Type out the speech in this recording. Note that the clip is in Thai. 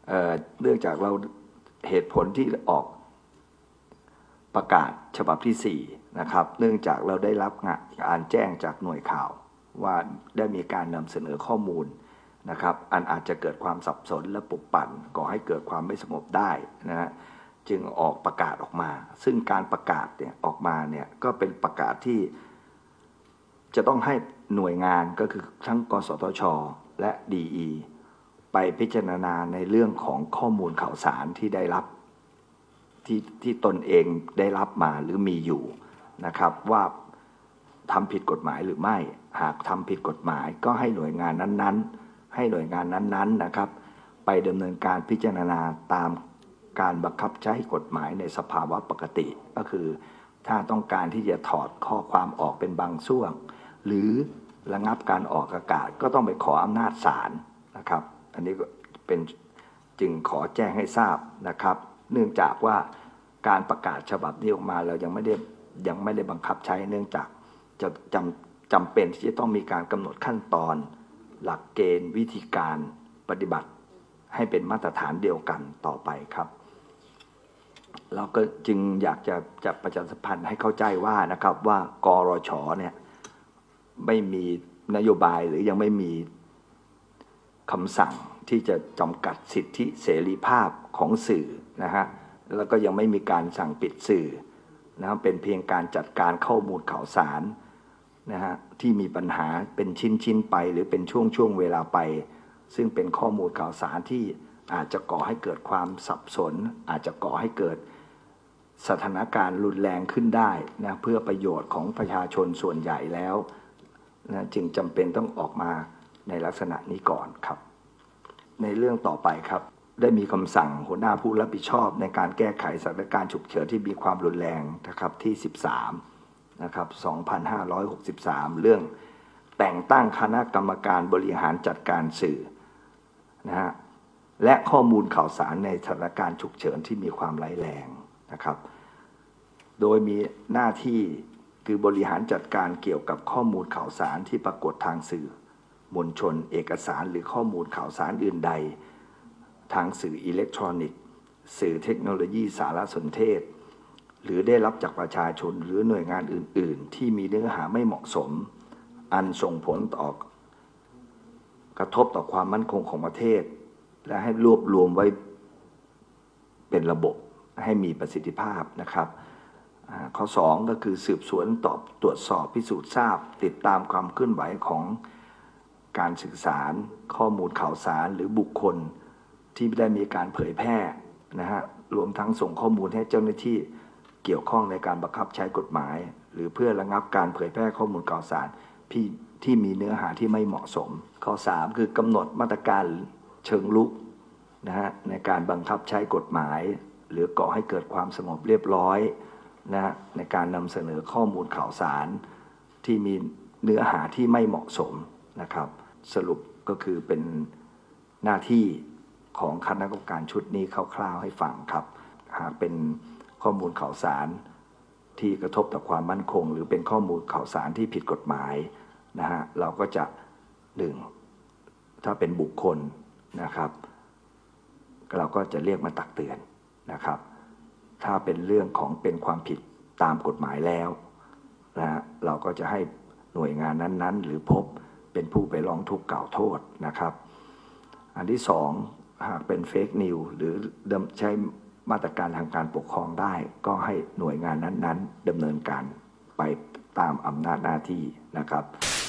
เนื่องจากเราเหตุผลที่ออกประกาศฉบับที่4นะครับเนื่องจากเราได้รับการแจ้งจากหน่วยข่าวว่าได้มีการนำเสนอข้อมูลนะครับอันอาจจะเกิดความสับสนและปลุกปั่นก่อให้เกิดความไม่สงบได้นะฮะจึงออกประกาศออกมาซึ่งการประกาศเนี่ยออกมาเนี่ยก็เป็นประกาศที่จะต้องให้หน่วยงานก็คือทั้งกสทช.และดี.ไปพิจารณาในเรื่องของข้อมูลข่าวสารที่ได้รับที่ตนเองได้รับมาหรือมีอยู่นะครับว่าทำผิดกฎหมายหรือไม่หากทำผิดกฎหมายก็ให้หน่วยงานนั้นๆนะครับไปดำเนินการพิจารณาตามการบังคับใช้กฎหมายในสภาวะปกติก็คือถ้าต้องการที่จะถอดข้อความออกเป็นบางช่วงหรือระงับการออกอากาศก็ต้องไปขออำนาจศาลนะครับอันนี้ก็เป็นจึงขอแจ้งให้ทราบนะครับเนื่องจากว่าการประกาศฉบับนี้ออกมาเรายังไม่ได้บังคับใช้เนื่องจากจะจำเป็นที่จะต้องมีการกำหนดขั้นตอนหลักเกณฑ์วิธีการปฏิบัติให้เป็นมาตรฐานเดียวกันต่อไปครับเราก็จึงอยากจะประชาสัมพันธ์ให้เข้าใจว่านะครับว่ากรช.เนี่ยไม่มีนโยบายหรือยังไม่มีคำสั่งที่จะจำกัดสิทธิเสรีภาพของสื่อนะฮะแล้วก็ยังไม่มีการสั่งปิดสื่อนะเป็นเพียงการจัดการข้อมูลข่าวสารนะฮะที่มีปัญหาเป็นชิ้นๆไปหรือเป็นช่วงเวลาไปซึ่งเป็นข้อมูลข่าวสารที่อาจจะก่อให้เกิดความสับสนอาจจะก่อให้เกิดสถานการณ์รุนแรงขึ้นได้นะเพื่อประโยชน์ของประชาชนส่วนใหญ่แล้วนะจึงจำเป็นต้องออกมาในลักษณะนี้ก่อนครับในเรื่องต่อไปครับได้มีคำสั่งหัวหน้าผู้รับผิดชอบในการแก้ไขสถานการณ์ฉุกเฉินที่มีความรุนแรงนะครับที่13นะครับ2563เรื่องแต่งตั้งคณะกรรมการบริหารจัดการสื่อนะฮะและข้อมูลข่าวสารในสถานการณ์ฉุกเฉินที่มีความร้ายแรงนะครับโดยมีหน้าที่คือบริหารจัดการเกี่ยวกับข้อมูลข่าวสารที่ปรากฏทางสื่อมวลชนเอกสารหรือข้อมูลข่าวสารอื่นใดทางสื่ออิเล็กทรอนิกส์สื่อเทคโนโลยีสารสนเทศหรือได้รับจากประชาชนหรือหน่วยงานอื่นๆที่มีเนื้อหาไม่เหมาะสมอันส่งผลต่อกระทบต่อความมั่นคงของประเทศและให้รวบรวมไว้เป็นระบบให้มีประสิทธิภาพนะครับข้อ2ก็คือสืบสวนตรวจสอบพิสูจน์ทราบติดตามความเคลื่อนไหวของการสื่อสารข้อมูลข่าวสารหรือบุคคลที่ได้มีการเผยแพร่นะฮะรวมทั้งส่งข้อมูลให้เจ้าหน้าที่เกี่ยวข้องในการบังคับใช้กฎหมายหรือเพื่อระงับการเผยแพร่ข้อมูลข่าวสารที่มีเนื้อหาที่ไม่เหมาะสมข้อ3คือกำหนดมาตรการเชิงรุกนะฮะในการบังคับใช้กฎหมายหรือก่อให้เกิดความสงบเรียบร้อยนะในการนำเสนอข้อมูลข่าวสารที่มีเนื้อหาที่ไม่เหมาะสมนะครับสรุปก็คือเป็นหน้าที่ของคณะกรรมการชุดนี้คร่าวๆให้ฟังครับหากเป็นข้อมูลข่าวสารที่กระทบต่อความมั่นคงหรือเป็นข้อมูลข่าวสารที่ผิดกฎหมายนะฮะเราก็จะถ้าเป็นบุคคลนะครับเราก็จะเรียกมาตักเตือนนะครับถ้าเป็นเรื่องของเป็นความผิดตามกฎหมายแล้วนะฮะเราก็จะให้หน่วยงานนั้นๆหรือพบเป็นผู้ไปร้องทุกข์กล่าวโทษนะครับอันที่2หากเป็นเฟกนิวหรือใช้มาตรการทางการปกครองได้ก็ให้หน่วยงานนั้นๆดำเนินการไปตามอำนาจหน้าที่นะครับ